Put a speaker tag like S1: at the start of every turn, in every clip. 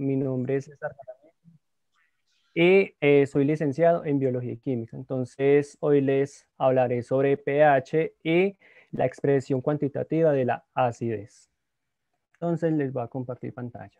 S1: mi nombre es César y soy licenciado en Biología y Química. Entonces, hoy les hablaré sobre pH y la expresión cuantitativa de la acidez. Entonces, les voy a compartir pantalla.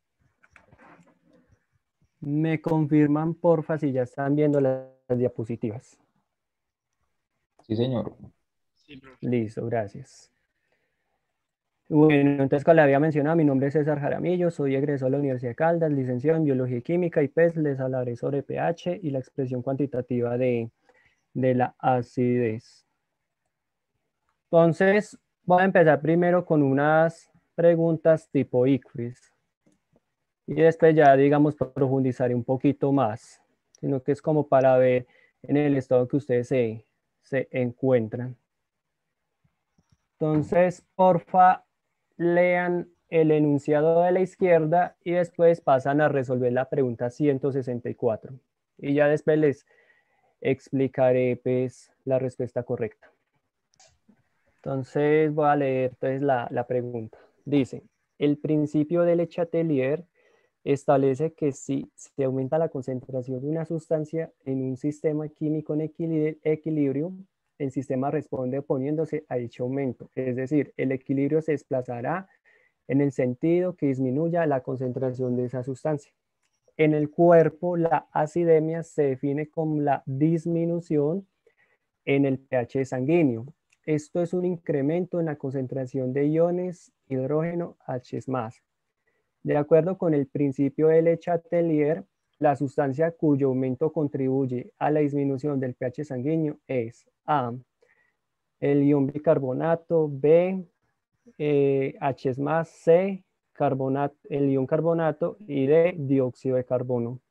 S1: Me confirman, porfa, si ya están viendo las diapositivas.
S2: Sí, señor.
S3: Sí, profe.
S1: Listo, gracias. Bueno, entonces, como le había mencionado, mi nombre es César Jaramillo, soy egresado de la Universidad de Caldas, licenciado en Biología y Química, y pues les hablaré sobre pH y la expresión cuantitativa de la acidez. Entonces, voy a empezar primero con unas preguntas tipo ICFES, y después ya, digamos, profundizaré un poquito más, sino que es como para ver en el estado que ustedes se encuentran. Entonces, porfa, lean el enunciado de la izquierda y después pasan a resolver la pregunta 164. Y ya después les explicaré pues, la respuesta correcta. Entonces voy a leer entonces, la pregunta. Dice, el principio de Le Chatelier establece que si se aumenta la concentración de una sustancia en un sistema químico en equilibrio, el sistema responde oponiéndose a dicho aumento. Es decir, el equilibrio se desplazará en el sentido que disminuya la concentración de esa sustancia. En el cuerpo, la acidemia se define como la disminución en el pH sanguíneo. Esto es un incremento en la concentración de iones hidrógeno H+. De acuerdo con el principio de Le Chatelier, la sustancia cuyo aumento contribuye a la disminución del pH sanguíneo es A, el ion bicarbonato, B, H+, C, el ion carbonato y D, dióxido de carbono.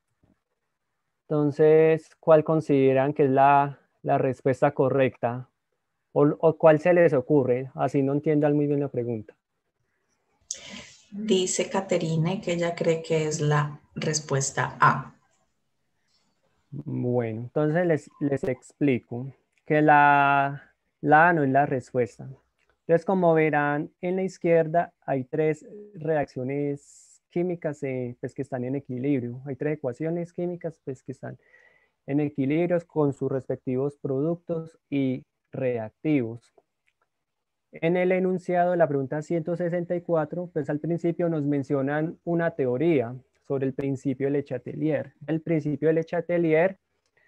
S1: Entonces, ¿cuál consideran que es la respuesta correcta? ¿O cuál se les ocurre? Así no entiendan muy bien la pregunta.
S4: Dice Caterine que ella cree que es la respuesta A.
S1: Bueno, entonces les explico que la A no es la respuesta. Entonces, como verán, en la izquierda hay tres reacciones químicas pues, que están en equilibrio. Hay tres ecuaciones químicas pues, que están en equilibrio con sus respectivos productos y reactivos. En el enunciado de la pregunta 164, pues al principio nos mencionan una teoría sobre el principio de Le Chatelier. El principio de Le Chatelier,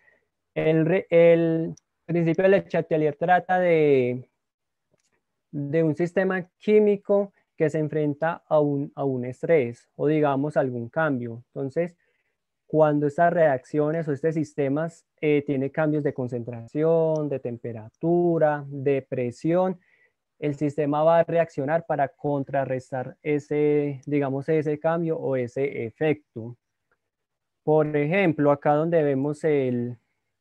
S1: el principio de Le Chatelier trata de un sistema químico que se enfrenta a un estrés o digamos algún cambio. Entonces, cuando estas reacciones o estos sistemas tienen cambios de concentración, de temperatura, de presión, el sistema va a reaccionar para contrarrestar ese, digamos, ese cambio o ese efecto. Por ejemplo, acá donde vemos el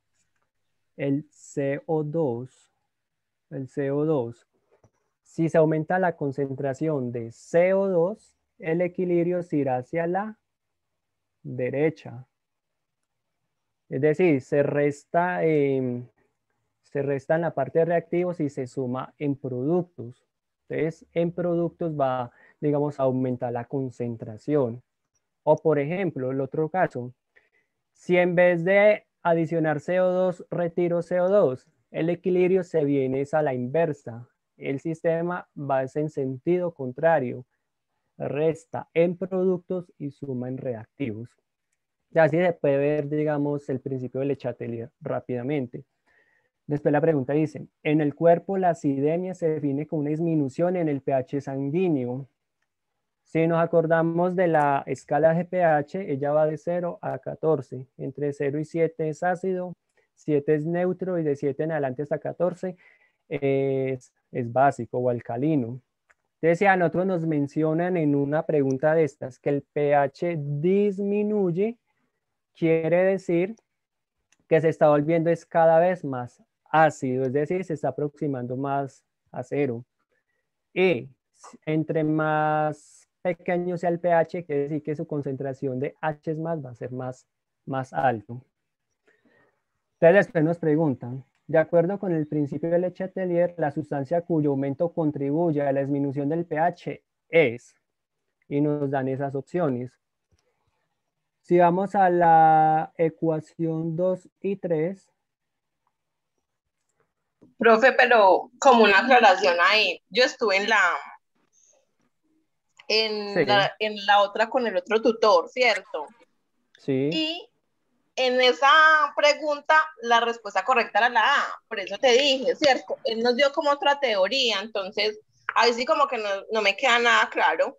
S1: CO2, el CO2, si se aumenta la concentración de CO2, el equilibrio se irá hacia la derecha. Es decir, se resta en la parte de reactivos y se suma en productos. Entonces, en productos va, digamos, a aumentar la concentración. O, por ejemplo, el otro caso, si en vez de adicionar CO2, retiro CO2, el equilibrio se viene a la inversa. El sistema va en sentido contrario, resta en productos y suma en reactivos. Y así se puede ver, digamos, el principio de Le Chatelier rápidamente. Después la pregunta dice, en el cuerpo la acidemia se define como una disminución en el pH sanguíneo. Si nos acordamos de la escala de pH, ella va de 0 a 14. Entre 0 y 7 es ácido, 7 es neutro y de 7 en adelante hasta 14 es básico o alcalino. Entonces, si a nosotros nos mencionan en una pregunta de estas que el pH disminuye, quiere decir que se está volviendo es cada vez más ácido, es decir, se está aproximando más a 0. Y entre más pequeño sea el pH, quiere decir que su concentración de H va a ser más alto. Entonces después nos preguntan, de acuerdo con el principio de Le Chatelier, la sustancia cuyo aumento contribuye a la disminución del pH es, y nos dan esas opciones, Si vamos a la ecuación 2 y 3,
S3: Profe, pero como una aclaración ahí, yo estuve
S1: sí,
S3: en la otra con el otro tutor, ¿cierto?
S1: sí.
S3: Y en esa pregunta la respuesta correcta era la A, por eso te dije, ¿cierto? Él nos dio como otra teoría, entonces ahí sí como que no me queda nada claro.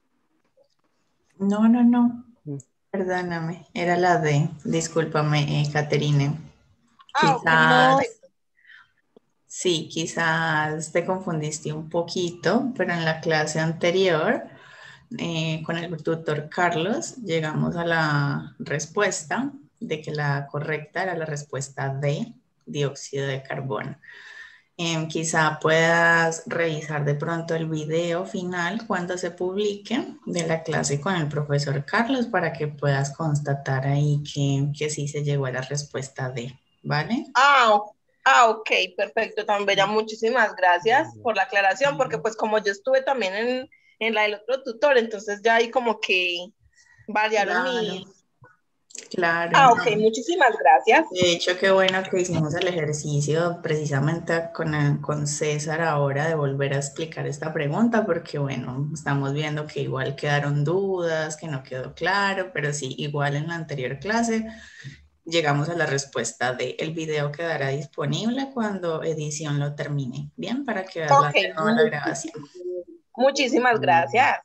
S4: No, no, no.
S1: Mm.
S4: Perdóname, era la D. Discúlpame, Caterine.
S3: Ok,
S4: Quizás,
S3: perfecto.
S4: sí, quizás te confundiste un poquito, pero en la clase anterior, con el tutor Carlos, llegamos a la respuesta de que la correcta era la respuesta D, dióxido de carbono. Quizá puedas revisar de pronto el video final cuando se publique de la clase con el profesor Carlos para que puedas constatar ahí que sí se llegó a la respuesta D, ¿vale?
S3: Ok, perfecto, tan bella, muchísimas gracias por la aclaración, porque pues como yo estuve también en la del otro tutor, entonces ya ahí como que variaron
S4: Claro,
S3: mis...
S4: claro,
S3: Ok,
S4: no.
S3: muchísimas gracias.
S4: De hecho, qué bueno que hicimos el ejercicio precisamente con César ahora de volver a explicar esta pregunta, porque bueno, estamos viendo que igual quedaron dudas, que no quedó claro, pero sí, igual en la anterior clase llegamos a la respuesta de el video quedará disponible cuando edición lo termine. Bien, para que veas
S3: Ok,
S4: de nuevo la grabación.
S3: muchísimas gracias.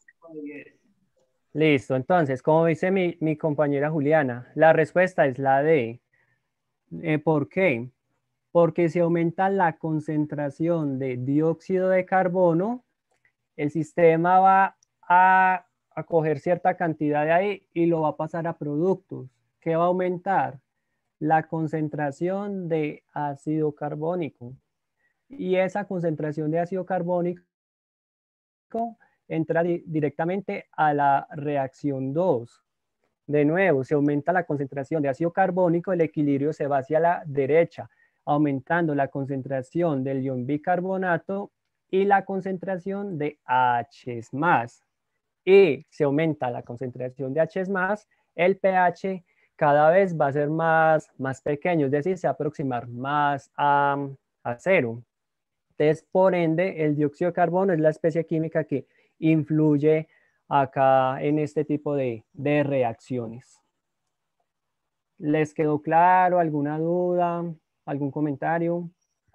S1: Listo, entonces, como dice mi compañera Juliana, la respuesta es la D. ¿Por qué? Porque si aumenta la concentración de dióxido de carbono, el sistema va a coger cierta cantidad de ahí y lo va a pasar a productos. ¿Qué va a aumentar? La concentración de ácido carbónico. Y esa concentración de ácido carbónico entra directamente a la reacción 2. De nuevo, se aumenta la concentración de ácido carbónico, el equilibrio se va hacia la derecha, aumentando la concentración del ion bicarbonato y la concentración de H+. Y se aumenta la concentración de H+, el pH cada vez va a ser más pequeño, es decir, se va a aproximar más a cero. Entonces, por ende, el dióxido de carbono es la especie química que influye acá en este tipo de reacciones. ¿Les quedó claro? ¿Alguna duda? ¿Algún comentario?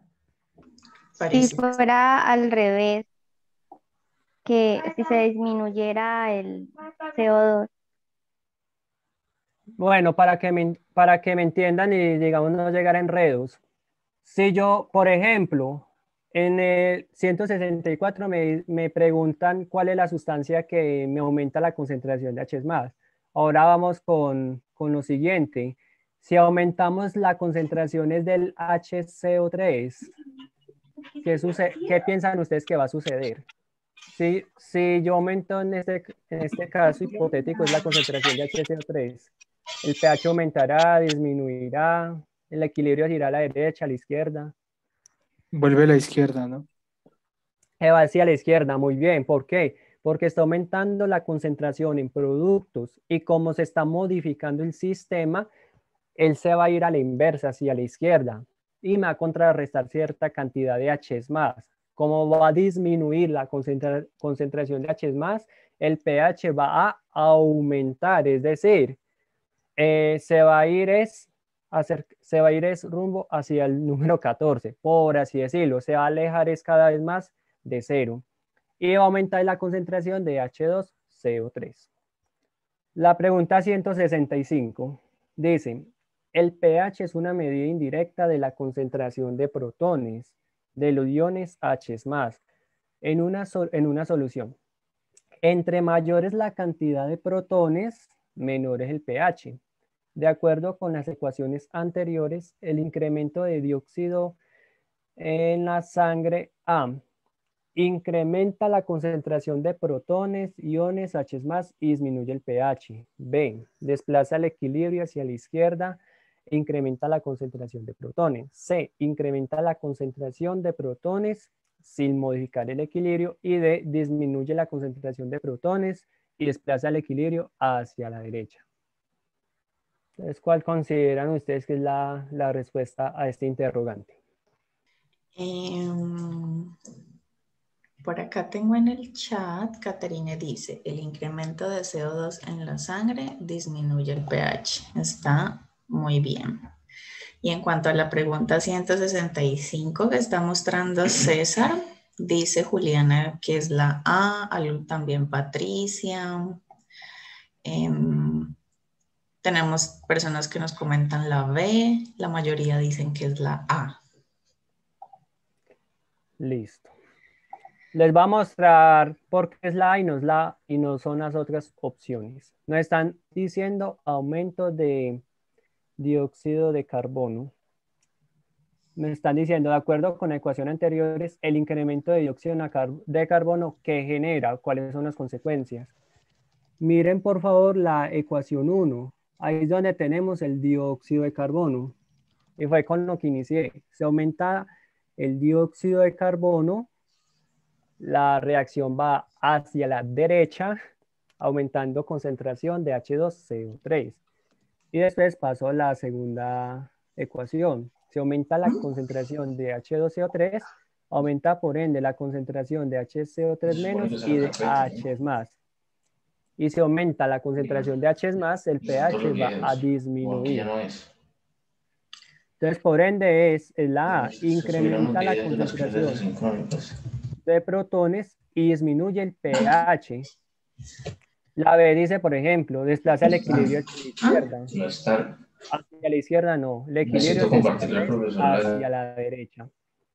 S5: Si
S4: Parece.
S5: fuera al revés, que si se disminuyera el CO2.
S1: Bueno, para que me entiendan y digamos no llegar a enredos. Si yo, por ejemplo, en el 164 me preguntan cuál es la sustancia que me aumenta la concentración de H+. Ahora vamos con lo siguiente. Si aumentamos la concentración del HCO3, ¿qué piensan ustedes que va a suceder? Si yo aumento en este caso hipotético es la concentración de HCO3, el pH aumentará, disminuirá, el equilibrio irá a la derecha, a la izquierda.
S6: Vuelve a la izquierda, ¿no?
S1: Va hacia la izquierda, muy bien. ¿Por qué? Porque está aumentando la concentración en productos y como se está modificando el sistema, él se va a ir a la inversa, hacia la izquierda, y me va a contrarrestar cierta cantidad de H+. Como va a disminuir la concentración de H+, el pH va a aumentar, es decir, se va a ir rumbo hacia el número 14, por así decirlo, se va a alejar cada vez más de cero y va a aumentar la concentración de H2CO3. La pregunta 165 dice, el pH es una medida indirecta de la concentración de protones de los iones H+, en una solución. Entre mayor es la cantidad de protones, menor es el pH. De acuerdo con las ecuaciones anteriores, el incremento de dióxido en la sangre A incrementa la concentración de protones, iones H+, y disminuye el pH. B, desplaza el equilibrio hacia la izquierda e incrementa la concentración de protones. C, incrementa la concentración de protones sin modificar el equilibrio. Y D, disminuye la concentración de protones y desplaza el equilibrio hacia la derecha. Entonces, ¿cuál consideran ustedes que es la respuesta a este interrogante?
S4: Por acá tengo en el chat, Caterine dice, el incremento de CO2 en la sangre disminuye el pH. Está muy bien. Y en cuanto a la pregunta 165 que está mostrando César, dice Juliana que es la A, también Patricia. Tenemos personas que nos comentan la B, la mayoría dicen que es la A.
S1: Listo. Les voy a mostrar por qué es la A y no es la A y no son las otras opciones. Nos están diciendo aumento de dióxido de carbono. Me están diciendo, de acuerdo con la ecuación anteriores, el incremento de dióxido de carbono que genera, cuáles son las consecuencias. Miren por favor la ecuación 1. Ahí es donde tenemos el dióxido de carbono. Y fue con lo que inicié. Se aumenta el dióxido de carbono, la reacción va hacia la derecha, aumentando concentración de H2CO3. Y después pasó la segunda ecuación. Se aumenta la concentración de H2CO3, aumenta por ende la concentración de HCO3 menos y de H más. Y si aumenta la concentración de H más, el pH va a disminuir. Entonces, por ende, es la A, incrementa la concentración de protones y disminuye el pH. La B dice, por ejemplo, desplaza el equilibrio hacia la izquierda. Hacia la izquierda no, el equilibrio es hacia la derecha.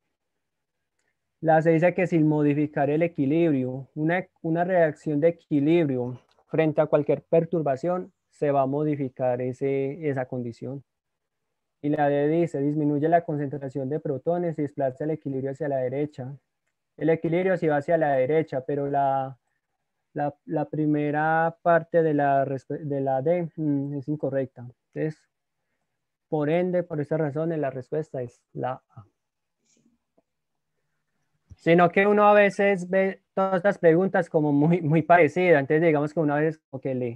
S1: La C dice que sin modificar el equilibrio, una reacción de equilibrio frente a cualquier perturbación, se va a modificar esa condición. Y la D dice, disminuye la concentración de protones y desplaza el equilibrio hacia la derecha. El equilibrio sí va hacia la derecha, pero la primera parte de la D es incorrecta. Entonces, por ende, por esta razón, la respuesta es la A. Sino que uno a veces ve todas estas preguntas como muy parecidas. Entonces, digamos que una vez como que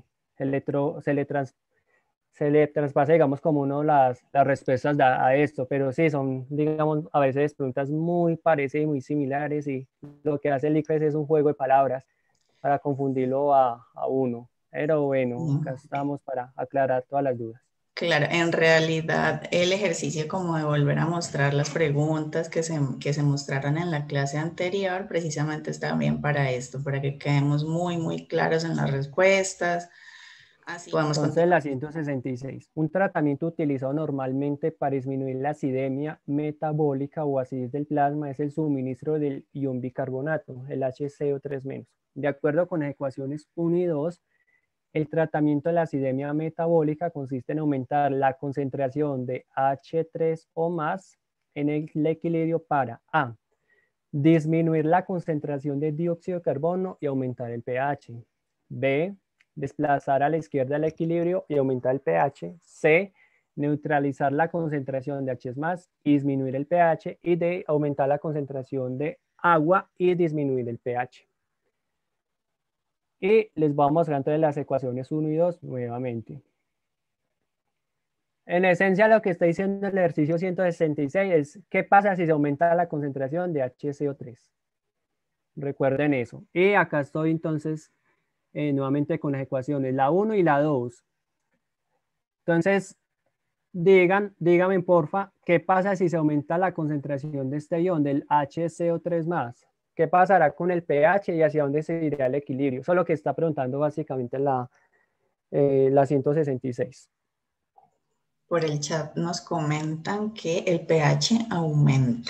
S1: se le traspasa, digamos, como uno las respuestas a esto. Pero sí, son, digamos, a veces preguntas muy parecidas y muy similares. Y lo que hace el ICFES es un juego de palabras para confundirlo a uno. Pero bueno, acá estamos para aclarar todas las dudas.
S4: Claro, en realidad el ejercicio como de volver a mostrar las preguntas que se mostraron en la clase anterior, precisamente está bien para esto, para que quedemos muy claros en las respuestas. Así podemos
S1: Entonces, la 166. Un tratamiento utilizado normalmente para disminuir la acidemia metabólica o acidez del plasma es el suministro del ion bicarbonato, el HCO3-. De acuerdo con las ecuaciones 1 y 2, el tratamiento de la acidemia metabólica consiste en aumentar la concentración de H3O más en el equilibrio para A, disminuir la concentración de dióxido de carbono y aumentar el pH. B, desplazar a la izquierda el equilibrio y aumentar el pH. C, neutralizar la concentración de H más y disminuir el pH. Y D, aumentar la concentración de agua y disminuir el pH. Y les voy a mostrar entonces las ecuaciones 1 y 2 nuevamente. En esencia, lo que está diciendo el ejercicio 166 es ¿qué pasa si se aumenta la concentración de HCO3? Recuerden eso. Y acá estoy entonces nuevamente con las ecuaciones, la 1 y la 2. Entonces, díganme porfa, ¿qué pasa si se aumenta la concentración de este ion, del HCO3 más? ¿Qué pasará con el pH y hacia dónde se irá el equilibrio? Eso es lo que está preguntando básicamente la 166.
S4: Por el chat nos comentan que el pH aumenta.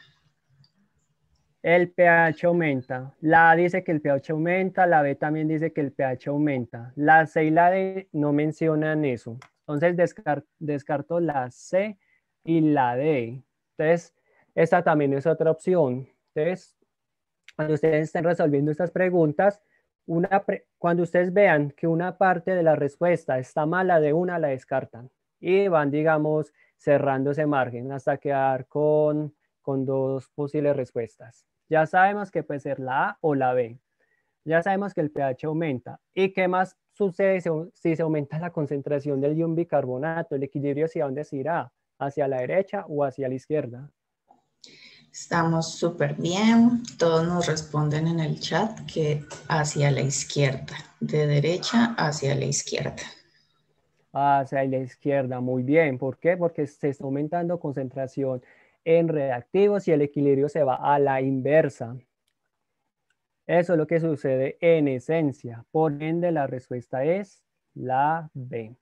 S1: El pH aumenta. La A dice que el pH aumenta, la B también dice que el pH aumenta. La C y la D no mencionan eso. Entonces descarto la C y la D. Entonces, esta también es otra opción. Entonces, cuando ustedes estén resolviendo estas preguntas, cuando ustedes vean que una parte de la respuesta está mala, de una la descartan. Y van, digamos, cerrando ese margen hasta quedar con dos posibles respuestas. Ya sabemos que puede ser la A o la B. Ya sabemos que el pH aumenta. ¿Y qué más sucede si se aumenta la concentración del ion bicarbonato? ¿El equilibrio hacia dónde se irá? ¿Hacia la derecha o hacia la izquierda?
S4: Estamos súper bien. Todos nos responden en el chat que hacia la izquierda, de derecha hacia la izquierda.
S1: Hacia la izquierda, muy bien. ¿Por qué? Porque se está aumentando concentración en reactivos y el equilibrio se va a la inversa. Eso es lo que sucede en esencia. Por ende, la respuesta es la B.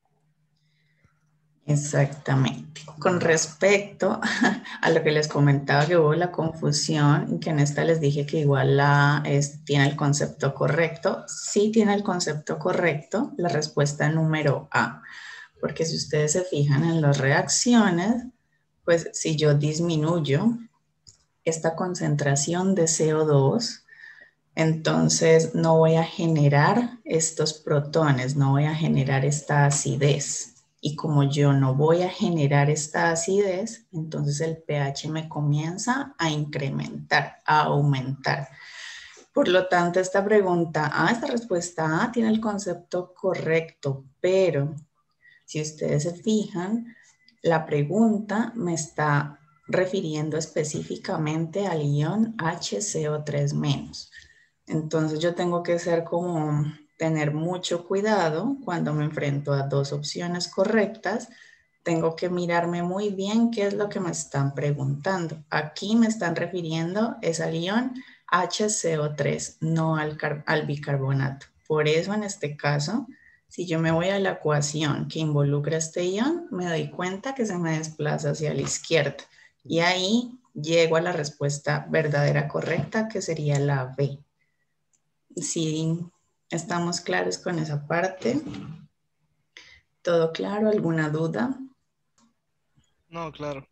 S4: Exactamente. Con respecto a lo que les comentaba que hubo la confusión, que en esta les dije que igual tiene el concepto correcto. Sí tiene el concepto correcto la respuesta número A, porque si ustedes se fijan en las reacciones, pues si yo disminuyo esta concentración de CO2, entonces no voy a generar estos protones, no voy a generar esta acidez. Y como yo no voy a generar esta acidez, entonces el pH me comienza a incrementar, a aumentar. Por lo tanto, esta respuesta A tiene el concepto correcto, pero si ustedes se fijan, la pregunta me está refiriendo específicamente al ion HCO3-. Entonces yo tengo que tener mucho cuidado cuando me enfrento a dos opciones correctas. Tengo que mirarme muy bien qué es lo que me están preguntando. Aquí me están refiriendo es al ion HCO3, no al bicarbonato. Por eso en este caso, si yo me voy a la ecuación que involucra este ion, me doy cuenta que se me desplaza hacia la izquierda. Y ahí llego a la respuesta verdadera correcta, que sería la B. Sí, estamos claros con esa parte. ¿Todo claro? ¿Alguna duda?
S7: No, claro.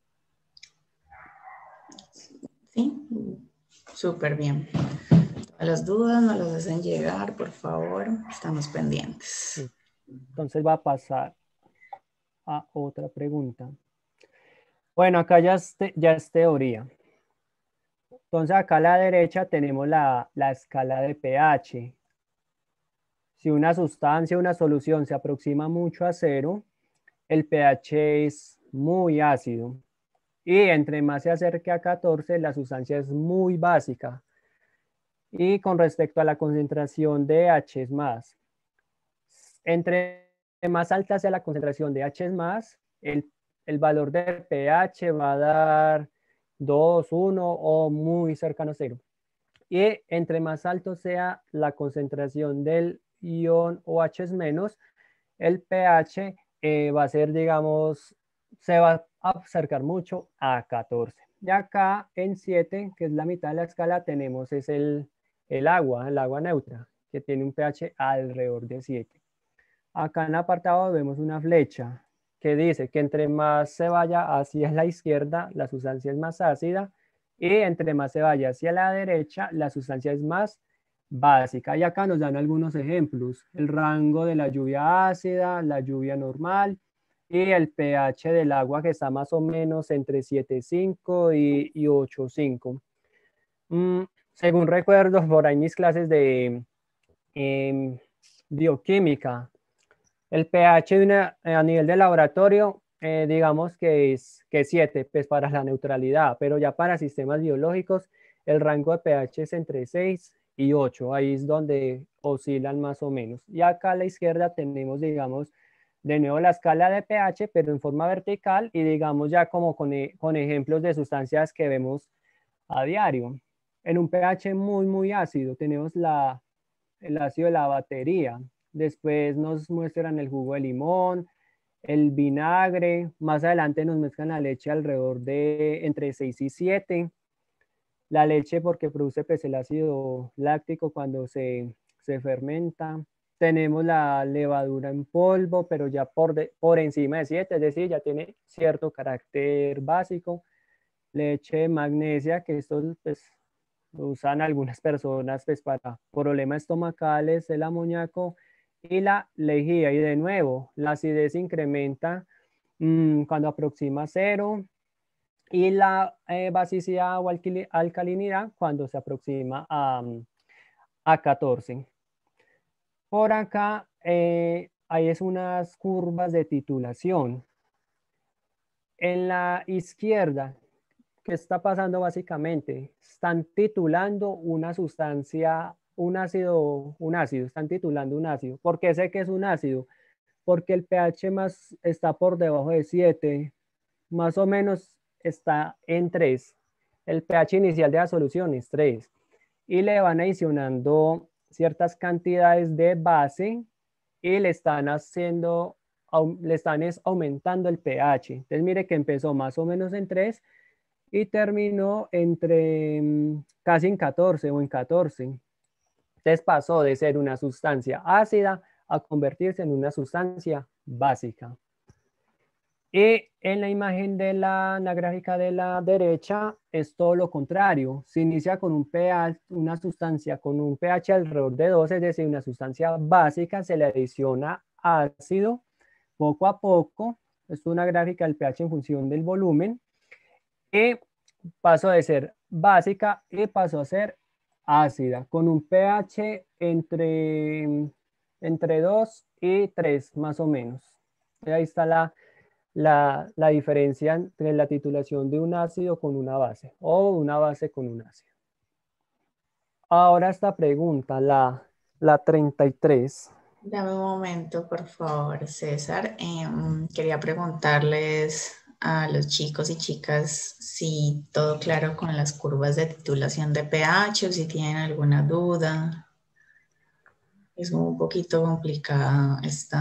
S4: Sí, súper bien. Todas las dudas nos las hacen llegar, por favor. Estamos pendientes.
S1: Entonces va a pasar a otra pregunta. Bueno, acá ya es teoría. Entonces acá a la derecha tenemos la escala de pH. Si una sustancia, una solución se aproxima mucho a cero, el pH es muy ácido. Y entre más se acerque a 14, la sustancia es muy básica. Y con respecto a la concentración de H es más. Entre más alta sea la concentración de H es más, el valor de pH va a dar 2, 1 o muy cercano a 0. Y entre más alto sea la concentración del ion OH menos, el pH va a ser, digamos, se va a acercar mucho a 14. Y acá en 7, que es la mitad de la escala, tenemos es el agua neutra, que tiene un pH alrededor de 7. Acá en el apartado vemos una flecha que dice que entre más se vaya hacia la izquierda, la sustancia es más ácida, y entre más se vaya hacia la derecha, la sustancia es más básica. Y acá nos dan algunos ejemplos: el rango de la lluvia ácida, la lluvia normal, y el pH del agua, que está más o menos entre 7,5 y 8,5. Según recuerdo, por ahí mis clases de bioquímica, el pH a nivel de laboratorio, digamos que es 7, pues para la neutralidad, pero ya para sistemas biológicos, el rango de pH es entre 6 y 8, ahí es donde oscilan más o menos. Y acá a la izquierda tenemos, digamos, de nuevo la escala de pH, pero en forma vertical, y digamos ya como con ejemplos de sustancias que vemos a diario. En un pH muy, muy ácido tenemos el ácido de la batería. Después nos muestran el jugo de limón, el vinagre. Más adelante nos muestran la leche alrededor de entre 6 y 7. La leche porque produce pues, el ácido láctico cuando se fermenta. Tenemos la levadura en polvo, pero ya por encima de 7, es decir, ya tiene cierto carácter básico. Leche de magnesia, que esto pues, lo usan algunas personas pues, para problemas estomacales, el amoníaco y la lejía. Y de nuevo, la acidez incrementa cuando aproxima 0 y la basicidad o alcalinidad cuando se aproxima a 14. Por acá hay es unas curvas de titulación. En la izquierda, ¿qué está pasando básicamente? Están titulando una sustancia, un ácido, están titulando un ácido. ¿Por qué sé que es un ácido? Porque el pH más está por debajo de 7, más o menos está en 3. El pH inicial de la solución es 3. Y le van adicionando ciertas cantidades de base y le están haciendo, le están aumentando el pH. Entonces mire que empezó más o menos en 3 y terminó entre casi en 14 o en 14. Entonces pasó de ser una sustancia ácida a convertirse en una sustancia básica. Y en la imagen de la gráfica de la derecha es todo lo contrario. Se inicia con un pH, una sustancia con un pH alrededor de 2, es decir, una sustancia básica, se le adiciona ácido poco a poco. Es una gráfica del pH en función del volumen. Y pasó de ser básica y pasó a ser ácida, con un pH entre 2 y 3 más o menos. Y ahí está la diferencia entre la titulación de un ácido con una base o una base con un ácido. Ahora esta pregunta, la 33.
S4: Dame un momento, por favor, César. Quería preguntarles a los chicos y chicas si todo claro con las curvas de titulación de pH o si tienen alguna duda. Es un poquito complicada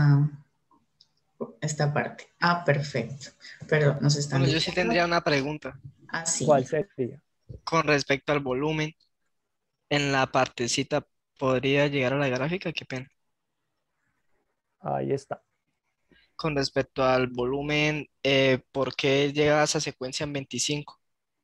S4: esta parte. Ah, perfecto. Pero nos están
S7: Bueno, yo sí
S4: diciendo.
S7: tendría una pregunta
S4: Ah, sí.
S1: ¿Cuál sería?
S7: con respecto al volumen. En la partecita podría llegar a la gráfica, qué pena.
S1: Ahí está.
S7: Con respecto al volumen, ¿por qué llega a esa secuencia en 25?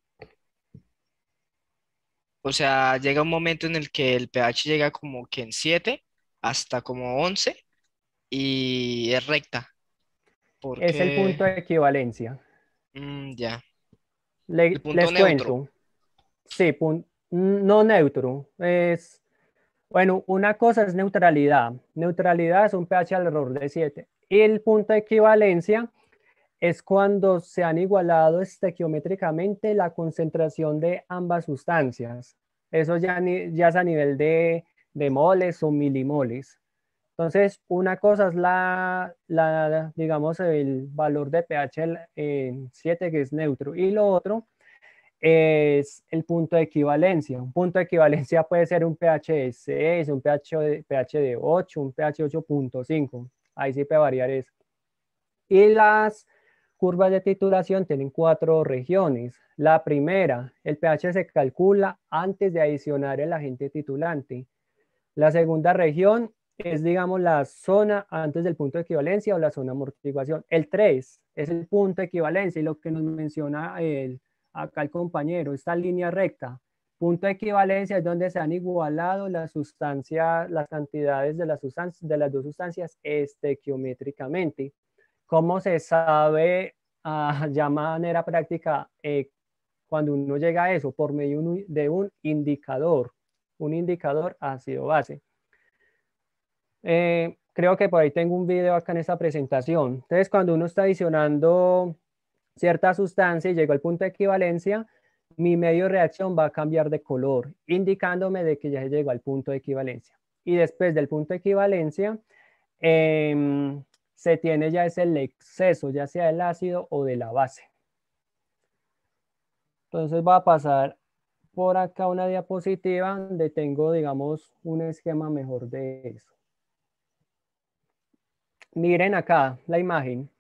S7: O sea, llega un momento en el que el pH llega como que en 7 hasta como 11 y es recta.
S1: Es el
S7: Porque,
S1: punto de equivalencia.
S7: ya, el punto
S1: Les
S7: neutro.
S1: cuento. Sí, no neutro. Bueno, una cosa es neutralidad. Neutralidad es un pH alrededor de 7. Y el punto de equivalencia es cuando se han igualado estequiométricamente la concentración de ambas sustancias. Eso ya es a nivel de moles o milimoles. Entonces, una cosa es digamos, el valor de pH en 7, que es neutro, y lo otro es el punto de equivalencia. Un punto de equivalencia puede ser un pH de 6, un pH de 8, un pH 8.5. Ahí sí puede variar eso. Y las curvas de titulación tienen 4 regiones. La primera, el pH se calcula antes de adicionar el agente titulante. La segunda región es, digamos, la zona antes del punto de equivalencia o la zona de amortiguación. El 3 es el punto de equivalencia y lo que nos menciona acá el compañero, esta línea recta. Punto de equivalencia es donde se han igualado las cantidades de las dos sustancias estequiométricamente. ¿Cómo se sabe ya de manera práctica cuando uno llega a eso? Por medio de un indicador ácido-base. Creo que por ahí tengo un video acá en esta presentación. Entonces, cuando uno está adicionando cierta sustancia y llegó al punto de equivalencia, mi medio de reacción va a cambiar de color, indicándome de que ya se llegó al punto de equivalencia. Y después del punto de equivalencia, se tiene ya es el exceso, ya sea del ácido o de la base. Entonces va a pasar por acá una diapositiva donde tengo, digamos, un esquema mejor de eso. Miren acá la imagen.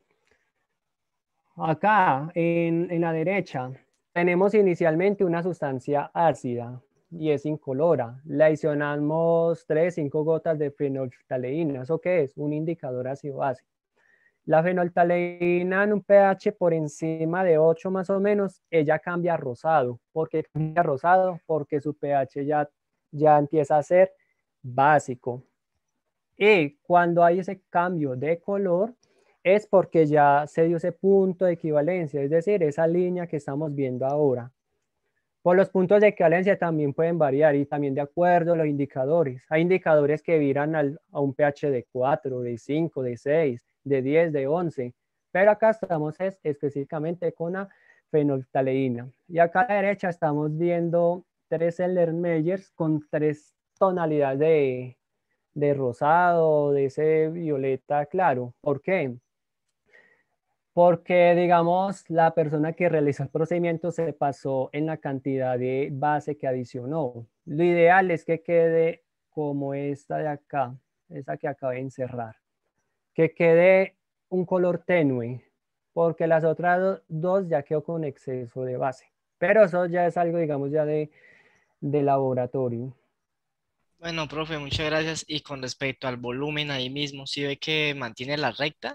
S1: Acá en la derecha tenemos inicialmente una sustancia ácida y es incolora. Le adicionamos 3, 5 gotas de fenolftaleína. ¿Eso qué es? Un indicador ácido-base. La fenolftaleína en un pH por encima de 8 más o menos, ella cambia a rosado. ¿Por qué cambia a rosado? Porque su pH ya empieza a ser básico. Y cuando hay ese cambio de color, es porque ya se dio ese punto de equivalencia, es decir, esa línea que estamos viendo ahora. Por los puntos de equivalencia también pueden variar y también de acuerdo a los indicadores. Hay indicadores que viran a un pH de 4, de 5, de 6, de 10, de 11. Pero acá estamos específicamente con la fenolftaleína. Y acá a la derecha estamos viendo 3 Erlenmeyers con 3 tonalidades de rosado, de ese violeta claro. ¿Por qué? Porque, digamos, la persona que realizó el procedimiento se pasó en la cantidad de base que adicionó. Lo ideal es que quede como esta de acá, esa que acabé de encerrar, que quede un color tenue, porque las otras dos ya quedó con exceso de base. Pero eso ya es algo, digamos, ya de laboratorio.
S7: Bueno, profe, muchas gracias. Y con respecto al volumen ahí mismo, ¿sí ve que mantiene la recta?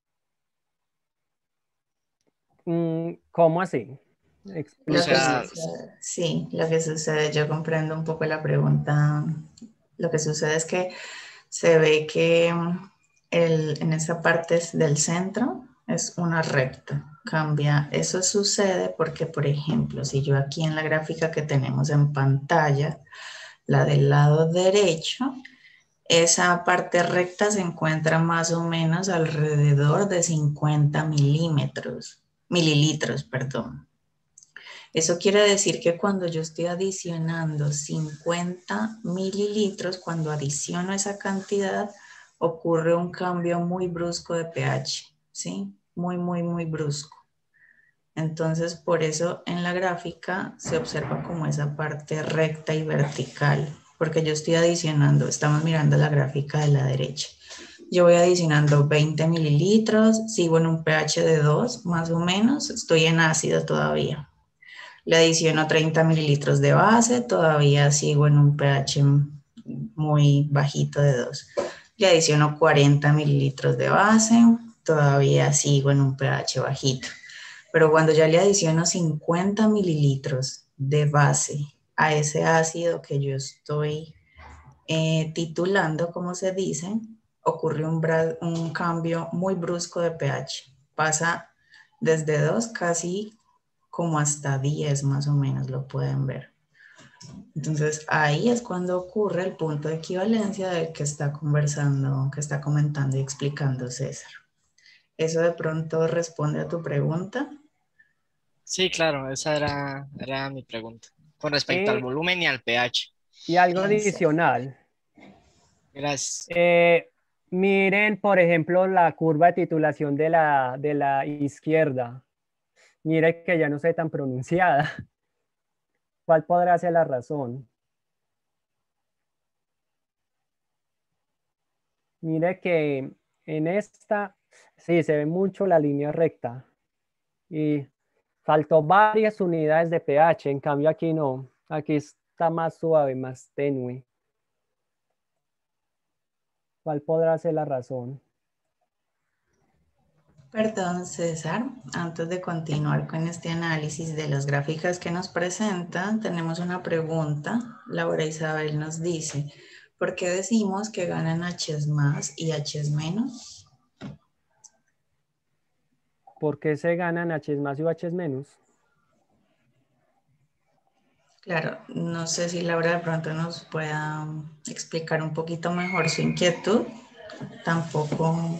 S1: ¿Cómo así?
S4: Lo
S7: O
S4: que
S1: Explíqueme.
S7: sea,
S4: sucede, sí, lo que sucede, yo comprendo un poco la pregunta. Lo que sucede es que se ve que en esa parte del centro es una recta. Cambia. Eso sucede porque, por ejemplo, si yo aquí en la gráfica que tenemos en pantalla, la del lado derecho, esa parte recta se encuentra más o menos alrededor de 50 mililitros, perdón. Eso quiere decir que cuando yo estoy adicionando 50 mililitros, cuando adiciono esa cantidad, ocurre un cambio muy brusco de pH, ¿sí? Muy, muy, muy brusco. Entonces, por eso en la gráfica se observa como esa parte recta y vertical, porque yo estoy adicionando, estamos mirando la gráfica de la derecha. Yo voy adicionando 20 mililitros, sigo en un pH de 2, más o menos, estoy en ácido todavía. Le adiciono 30 mililitros de base, todavía sigo en un pH muy bajito de 2. Le adiciono 40 mililitros de base, todavía sigo en un pH bajito. Pero cuando ya le adiciono 50 mililitros de base a ese ácido que yo estoy titulando, como se dice, ocurre un cambio muy brusco de pH. Pasa desde 2 casi como hasta 10 más o menos, lo pueden ver. Entonces ahí es cuando ocurre el punto de equivalencia del que está conversando, que está comentando y explicando César. ¿Eso de pronto responde a tu pregunta?
S7: sí, claro, esa era mi pregunta. Con respecto al
S1: Y,
S7: volumen y al pH.
S1: y algo
S4: Exacto.
S1: adicional.
S7: Gracias.
S1: Miren, por ejemplo, la curva de titulación de la izquierda. Mire que ya no sé tan pronunciada. ¿Cuál podrá ser la razón? Mire que en esta, sí, se ve mucho la línea recta. Y faltó varias unidades de pH. En cambio aquí no. Aquí está más suave, más tenue. ¿Cuál podrá ser la razón?
S4: Perdón, César, antes de continuar con este análisis de las gráficas que nos presentan, tenemos una pregunta. Laura Isabel nos dice, ¿por qué decimos que ganan H's más y H's menos?
S1: ¿Por qué se ganan H más y H menos?
S4: Claro, no sé si Laura de pronto nos pueda explicar un poquito mejor su inquietud. Tampoco.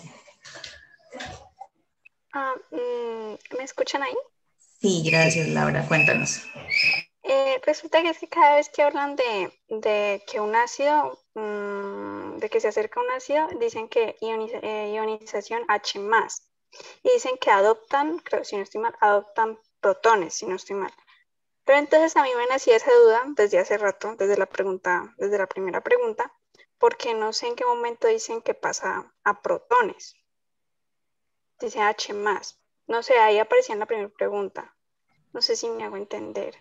S8: ¿Me escuchan ahí?
S4: Sí, gracias Laura, cuéntanos.
S8: Resulta que es que cada vez que hablan de que un ácido, de que se acerca un ácido, dicen que ionización H más. Y dicen que adoptan, creo, si no estoy mal, adoptan protones, si no estoy mal. Pero entonces a mí me nacía esa duda desde hace rato, desde la primera pregunta, porque no sé en qué momento dicen que pasa a protones. Dice H más. No sé, ahí aparecía en la primera pregunta. No sé si me hago entender.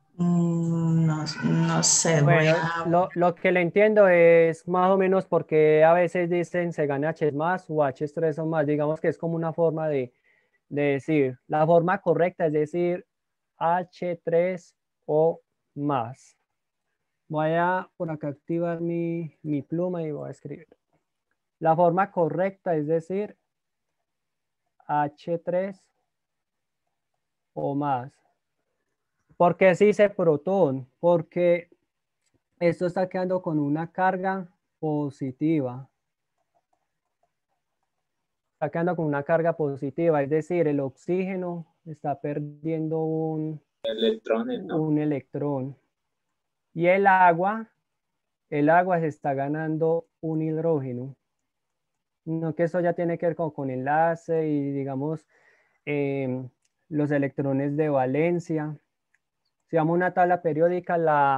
S4: No sé, voy
S1: Bueno,
S4: a.
S1: lo que le entiendo es más o menos porque a veces dicen se gana H más o H3 o más. Digamos que es como una forma de decir. La forma correcta es decir H3 o más. Voy a por acá activar mi pluma y voy a escribir. La forma correcta es decir H3 o más. ¿Por qué se dice protón? Porque esto está quedando con una carga positiva. Está quedando con una carga positiva, es decir, el oxígeno está perdiendo un electrón. Y el agua se está ganando un hidrógeno. No, que eso ya tiene que ver con enlace y digamos los electrones de valencia. Si vamos a una tabla periódica,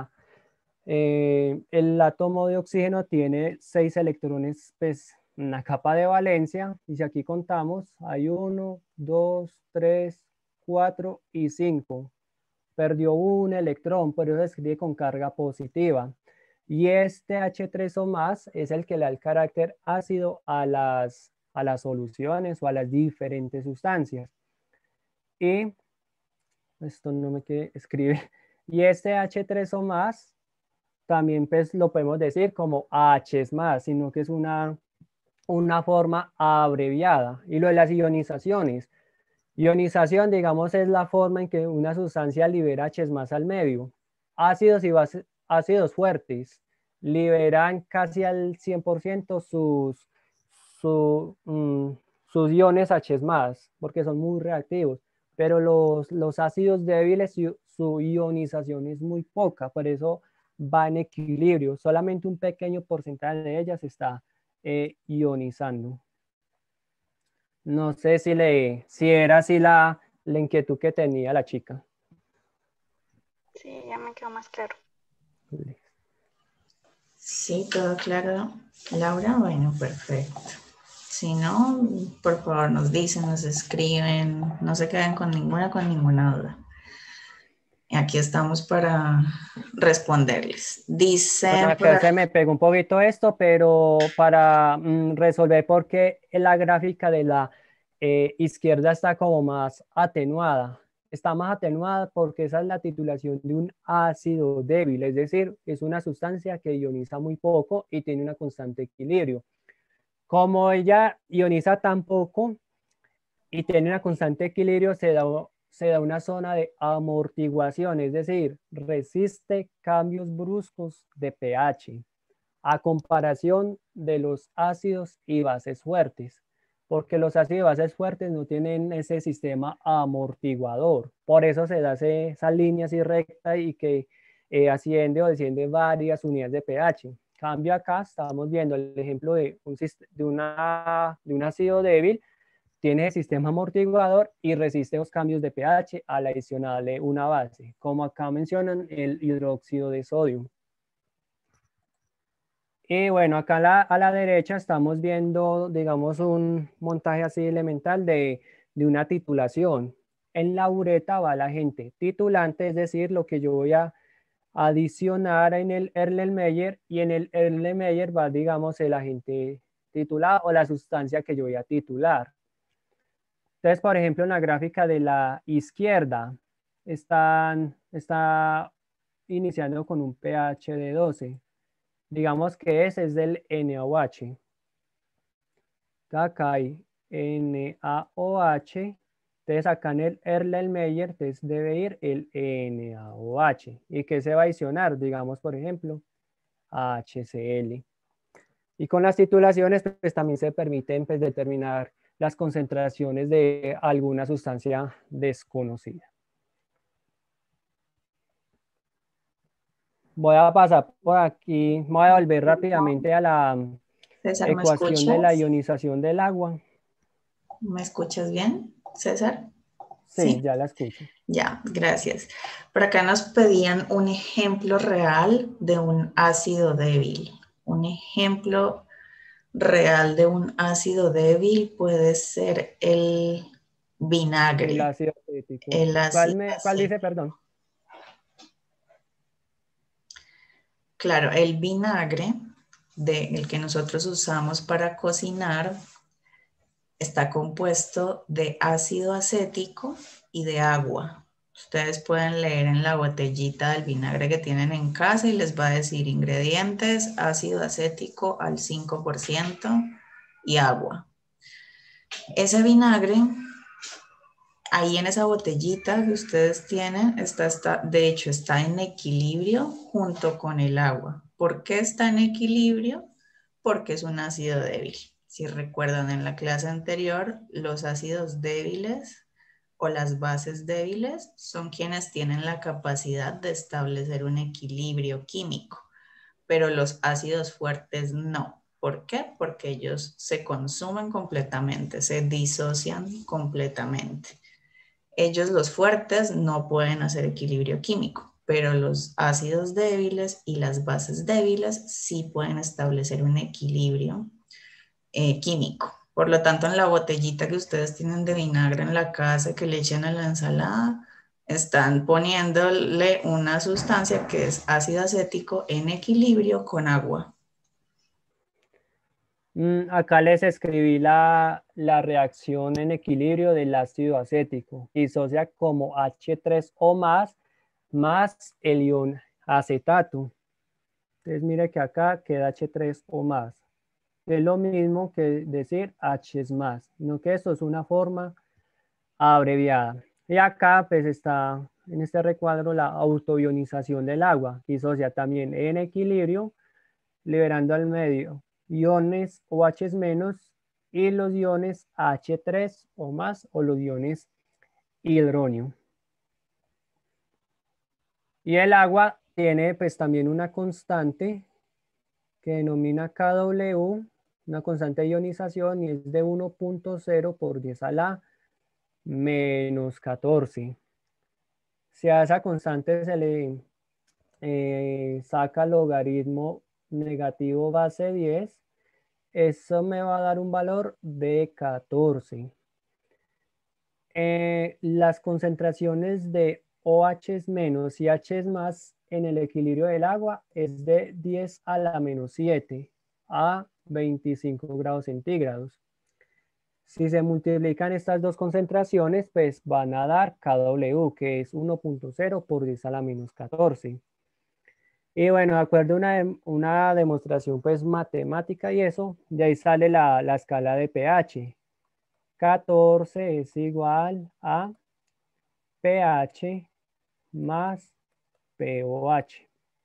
S1: el átomo de oxígeno tiene 6 electrones pues, en la capa de valencia. Y si aquí contamos, hay 1, 2, 3, 4 y 5. Perdió un electrón, por eso se escribe con carga positiva. Y este H3 o más es el que le da el carácter ácido a las soluciones o a las diferentes sustancias. Y esto no me quiere escribir. Y este H3 o más también pues lo podemos decir como H más, sino que es una forma abreviada. Y lo de las ionizaciones. Ionización, digamos, es la forma en que una sustancia libera H más al medio. Ácidos y bases, ácidos fuertes liberan casi al 100% sus iones H más, porque son muy reactivos. Pero los ácidos débiles, su ionización es muy poca, por eso va en equilibrio. Solamente un pequeño porcentaje de ellas está ionizando. No sé si era así la inquietud que tenía la chica.
S8: Sí, ya me quedó más claro.
S4: Sí, todo claro, Laura. Bueno, perfecto. Si no, por favor nos dicen, nos escriben, no se queden con ninguna duda. Aquí estamos para responderles. Dice...
S1: Se me pegó un poquito esto, pero para resolver por qué la gráfica de la izquierda está como más atenuada. Está más atenuada porque esa es la titulación de un ácido débil, es decir, es una sustancia que ioniza muy poco y tiene una constante equilibrio. Como ella ioniza tan poco y tiene una constante equilibrio, se da una zona de amortiguación, es decir, resiste cambios bruscos de pH a comparación de los ácidos y bases fuertes, porque los ácidos y bases fuertes no tienen ese sistema amortiguador. Por eso se da esa línea así recta y que asciende o desciende varias unidades de pH. Cambio acá, estábamos viendo el ejemplo de un ácido débil. Tiene el sistema amortiguador y resiste los cambios de pH al adicionarle una base, como acá mencionan el hidróxido de sodio. Y bueno, acá a la derecha estamos viendo, digamos, un montaje así elemental de una titulación. En la uretra va el agente titulante, es decir, lo que yo voy a adicionar en el Erlenmeyer, y en el Erlenmeyer va, digamos, el agente titulado o la sustancia que yo voy a titular. Entonces, por ejemplo, en la gráfica de la izquierda está iniciando con un pH de 12. Digamos que ese es del NaOH. Acá hay NaOH. Entonces, acá en el Erlenmeyer debe ir el NaOH. ¿Y qué se va a adicionar? Digamos, por ejemplo, HCl. Y con las titulaciones, pues también se permiten pues, determinar las concentraciones de alguna sustancia desconocida. Voy a pasar por aquí, voy a volver rápidamente a la
S4: César,
S1: ecuación de la ionización del agua.
S4: ¿Me escuchas bien, César?
S1: Sí, ya la escucho.
S4: Ya, gracias. Por acá nos pedían un ejemplo real de un ácido débil. Un ejemplo real de un ácido débil puede ser el vinagre.
S1: El ácido acético.
S4: El ácido
S1: ¿Cuál dice, perdón?
S4: Claro, el vinagre, el que nosotros usamos para cocinar, está compuesto de ácido acético y de agua. Ustedes pueden leer en la botellita del vinagre que tienen en casa y les va a decir ingredientes: ácido acético al 5% y agua. Ese vinagre Ahí en esa botellita que ustedes tienen, de hecho está en equilibrio junto con el agua. ¿Por qué está en equilibrio? Porque es un ácido débil. Si recuerdan en la clase anterior, los ácidos débiles o las bases débiles son quienes tienen la capacidad de establecer un equilibrio químico, pero los ácidos fuertes no. ¿Por qué? Porque ellos se consumen completamente, se disocian completamente. Ellos, los fuertes, no pueden hacer equilibrio químico, pero los ácidos débiles y las bases débiles sí pueden establecer un equilibrio químico. Por lo tanto, en la botellita que ustedes tienen de vinagre en la casa que le echan a la ensalada, están poniéndole una sustancia que es ácido acético en equilibrio con agua.
S1: Acá les escribí la reacción en equilibrio del ácido acético. Disocia como H3O más el ion acetato. Entonces mire que acá queda H3O+. Es lo mismo que decir H es más, sino que esto es una forma abreviada. Y acá pues está en este recuadro la autoionización del agua. Disocia también en equilibrio, liberando al medio iones OH- y los iones H3O+ o los iones hidronio. Y el agua tiene pues también una constante que denomina KW, una constante de ionización, y es de 1.0 por 10 a la menos 14. Si a esa constante se le saca logaritmo negativo base 10, eso me va a dar un valor de 14. Las concentraciones de OH- y H- en el equilibrio del agua es de 10 a la menos 7 a 25 grados centígrados. Si se multiplican estas dos concentraciones, pues van a dar KW, que es 1.0 por 10 a la menos 14. Y bueno, de acuerdo a una demostración pues matemática y eso, de ahí sale la escala de pH. 14 es igual a pH más pOH.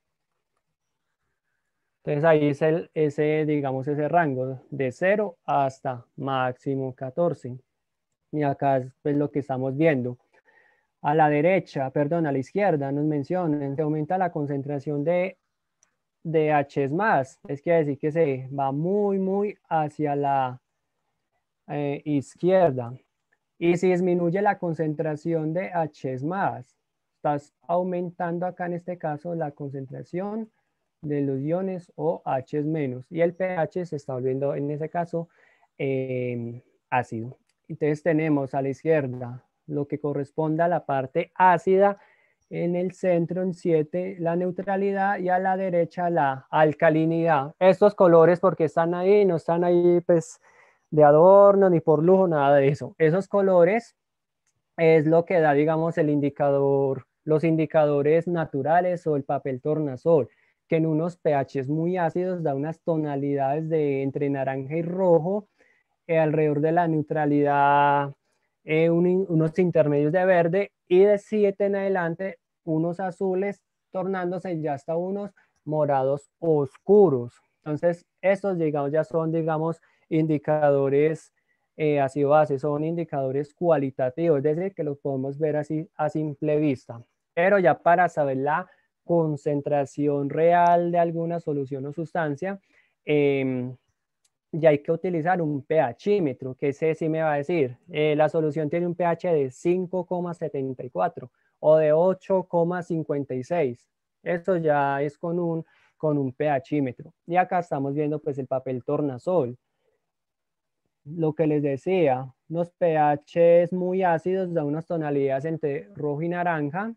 S1: Entonces ahí es digamos, ese rango de 0 hasta máximo 14. Y acá es pues, lo que estamos viendo. A la derecha, perdón, a la izquierda nos mencionan, se aumenta la concentración de H más. Es quiere decir que se va muy hacia la izquierda. Y si disminuye la concentración de H más, estás aumentando acá en este caso la concentración de los iones OH- y el pH se está volviendo en ese caso ácido. Entonces tenemos a la izquierda lo que corresponde a la parte ácida, en el centro en 7 la neutralidad y a la derecha la alcalinidad. Estos colores porque están ahí, no están ahí pues de adorno ni por lujo, nada de eso. Esos colores es lo que da, digamos, el indicador, los indicadores naturales o el papel tornasol, que en unos pHs muy ácidos da unas tonalidades de entre naranja y rojo, alrededor de la neutralidad unos intermedios de verde, y de 7 en adelante unos azules, tornándose ya hasta unos morados oscuros. Entonces, estos, digamos, ya son, digamos, indicadores ácido base, son indicadores cualitativos, es decir, que los podemos ver así a simple vista. Pero ya para saber la concentración real de alguna solución o sustancia, ya hay que utilizar un pHímetro, que ese sí me va a decir, la solución tiene un pH de 5,74 o de 8,56. Eso ya es con un pHímetro. Y acá estamos viendo pues el papel tornasol. Lo que les decía, los pHs muy ácidos dan unas tonalidades entre rojo y naranja,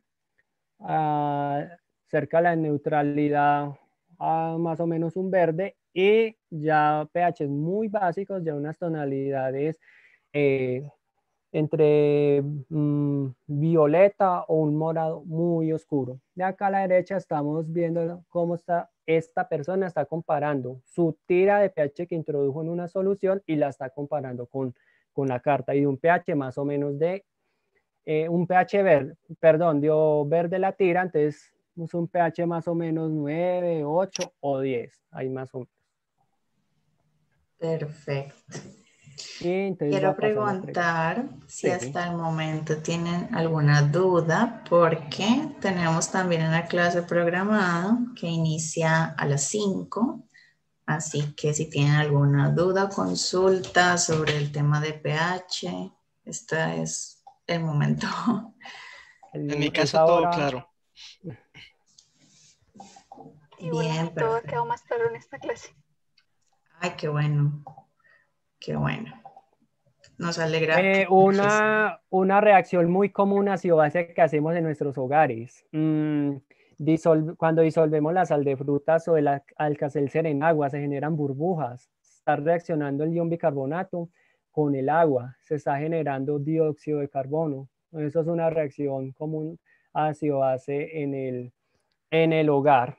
S1: cerca de la neutralidad más o menos un verde, y ya pHs muy básicos, ya unas tonalidades entre violeta o un morado muy oscuro. De acá a la derecha estamos viendo cómo esta persona está comparando su tira de pH que introdujo en una solución y la está comparando con la carta, y un pH más o menos de un pH verde, perdón, dio verde la tira, entonces es un pH más o menos 9, 8 o 10, ahí más o menos.
S4: Perfecto.
S1: Y entonces voy
S4: Quiero
S1: a pasar la pregunta.
S4: preguntar si
S1: Sí.
S4: hasta el momento tienen alguna duda, porque tenemos también una clase programada que inicia a las 5. Así que si tienen alguna duda, consulta sobre el tema de pH, este es el momento.
S7: En mi
S1: Es
S7: caso todo
S1: ahora,
S7: claro.
S8: Y bueno,
S4: Bien,
S8: todo ha
S4: perfecto.
S8: quedado más claro en esta clase.
S4: Ay, qué bueno, qué bueno. Nos alegra. muchísimo.
S1: una reacción muy común ácido-base que hacemos en nuestros hogares. Cuando disolvemos la sal de frutas o el alcacelcer en agua, se generan burbujas. Está reaccionando el ion bicarbonato con el agua. Se está generando dióxido de carbono. Eso es una reacción común ácido-base en el hogar.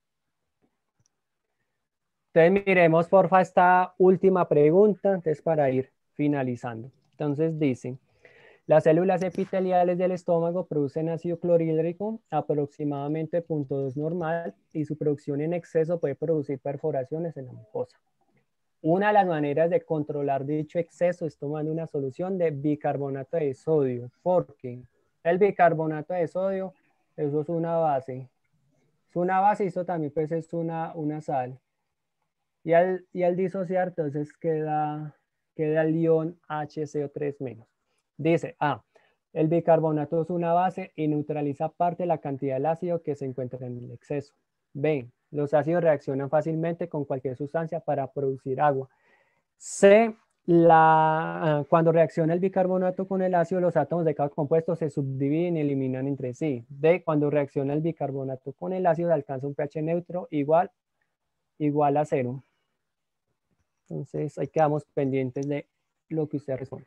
S1: Entonces miremos porfa esta última pregunta, entonces para ir finalizando. Entonces dice, las células epiteliales del estómago producen ácido clorhídrico aproximadamente 0.2 normal y su producción en exceso puede producir perforaciones en la mucosa. Una de las maneras de controlar dicho exceso es tomando una solución de bicarbonato de sodio, porque el bicarbonato de sodio, eso es una base. Es una base y esto también pues es una sal. Y al disociar, entonces queda el ion HCO3-. Dice, el bicarbonato es una base y neutraliza parte de la cantidad del ácido que se encuentra en el exceso. B, los ácidos reaccionan fácilmente con cualquier sustancia para producir agua. C, cuando reacciona el bicarbonato con el ácido, los átomos de cada compuesto se subdividen y eliminan entre sí. D, cuando reacciona el bicarbonato con el ácido, alcanza un pH neutro igual a 0. Entonces, ahí quedamos pendientes de lo que usted responda.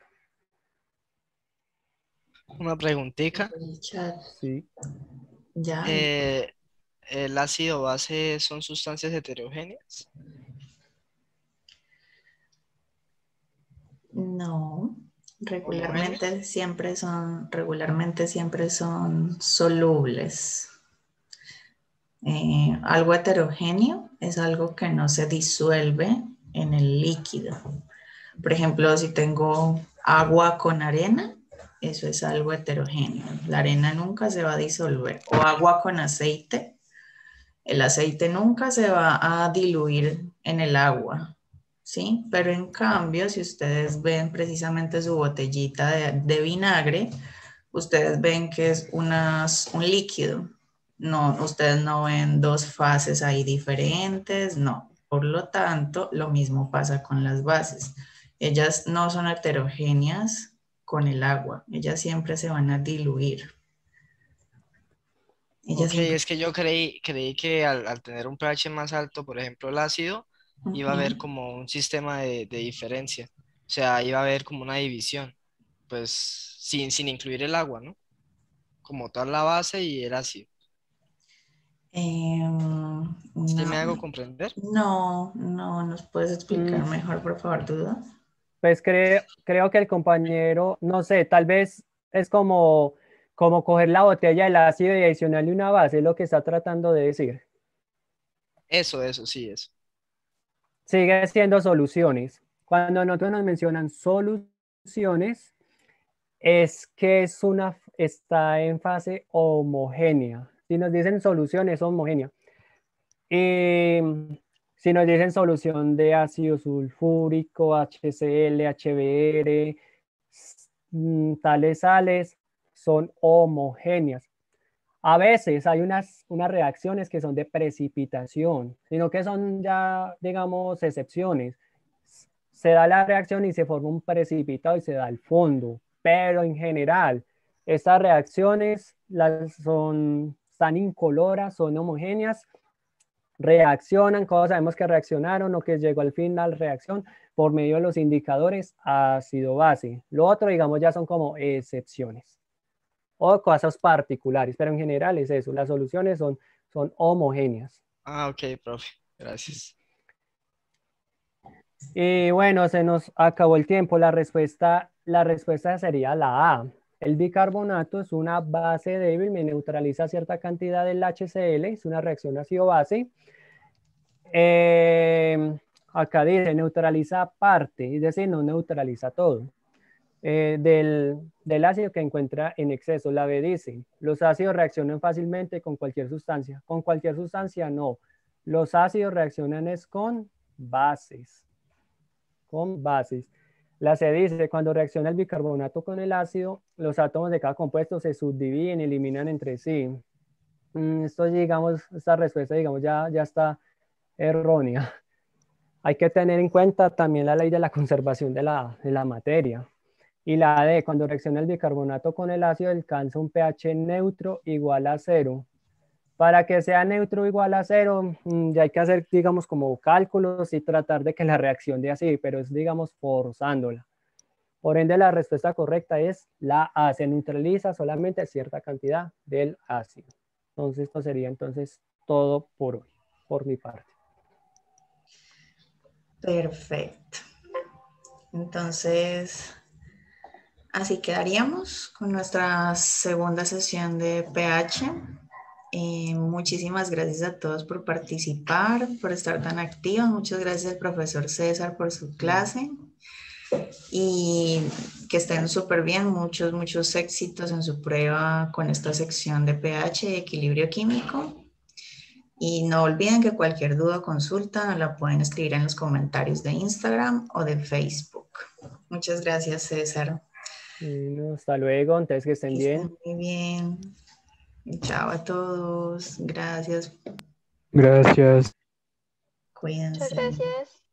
S7: Una preguntita.
S4: El chat,
S1: Sí.
S4: ya.
S7: ¿El ácido base son sustancias heterogéneas?
S4: No, regularmente siempre son solubles. Algo heterogéneo es algo que no se disuelve en el líquido. Por ejemplo, si tengo agua con arena, eso es algo heterogéneo. La arena nunca se va a disolver. O agua con aceite, el aceite nunca se va a diluir en el agua, ¿sí? Pero en cambio, si ustedes ven precisamente su botellita de vinagre, ustedes ven que es un líquido. No, ustedes no ven dos fases ahí diferentes, no. Por lo tanto, lo mismo pasa con las bases. Ellas no son heterogéneas con el agua, ellas siempre se van a diluir.
S7: Ok, es que yo creí que al tener un pH más alto, por ejemplo, el ácido, iba a haber como un sistema de diferencia. O sea, iba a haber como una división, pues sin incluir el agua, ¿no? Como toda la base y el ácido. ¿Sí me hago comprender?
S4: No, ¿nos puedes explicar mejor, por favor, Duda?
S1: Pues creo que el compañero, no sé, tal vez es como coger la botella del ácido y adicionarle una base, es lo que está tratando de decir.
S7: Eso, sí, eso.
S1: Sigue siendo soluciones. Cuando nosotros nos mencionan soluciones, es que está en fase homogénea. Si nos dicen solución, es homogénea. Y si nos dicen solución de ácido sulfúrico, HCl, HBr, tales sales, son homogéneas. A veces hay unas reacciones que son de precipitación, sino que son ya, digamos, excepciones. Se da la reacción y se forma un precipitado y se da el fondo, pero en general, estas reacciones están incoloras, son homogéneas, reaccionan, como sabemos que reaccionaron o que llegó al fin la reacción por medio de los indicadores ácido-base. Lo otro, digamos, ya son como excepciones o cosas particulares, pero en general es eso, las soluciones son homogéneas.
S7: Ok, profe, gracias.
S1: Y bueno, se nos acabó el tiempo, la respuesta sería la A. El bicarbonato es una base débil, me neutraliza cierta cantidad del HCl, es una reacción ácido-base. Acá dice neutraliza parte, es decir, no neutraliza todo. Del ácido que encuentra en exceso. La B dice, los ácidos reaccionan fácilmente con cualquier sustancia. Con cualquier sustancia no. Los ácidos reaccionan es con bases. Con bases. La C dice, cuando reacciona el bicarbonato con el ácido, los átomos de cada compuesto se subdividen y eliminan entre sí. Esto, digamos, esta respuesta, digamos, ya está errónea. Hay que tener en cuenta también la ley de la conservación de la materia. Y la D, cuando reacciona el bicarbonato con el ácido, alcanza un pH neutro igual a 0. Para que sea neutro igual a 0, ya hay que hacer, digamos, como cálculos y tratar de que la reacción dé así, pero es, digamos, forzándola. Por ende, la respuesta correcta es la A, se neutraliza solamente cierta cantidad del ácido. Entonces, esto sería entonces todo por hoy, por mi parte.
S4: Perfecto. Entonces, así quedaríamos con nuestra segunda sesión de pH. Muchísimas gracias a todos por participar, por estar tan activos. Muchas gracias al profesor César por su clase. Y que estén súper bien. Muchos éxitos en su prueba con esta sección de pH y equilibrio químico. Y no olviden que cualquier duda o consulta la pueden escribir en los comentarios de Instagram o de Facebook. Muchas gracias, César.
S1: Hasta luego, entonces que estén bien.
S4: Estén muy bien. Chao a todos. Gracias.
S6: Gracias.
S4: Cuídense.
S8: Muchas gracias.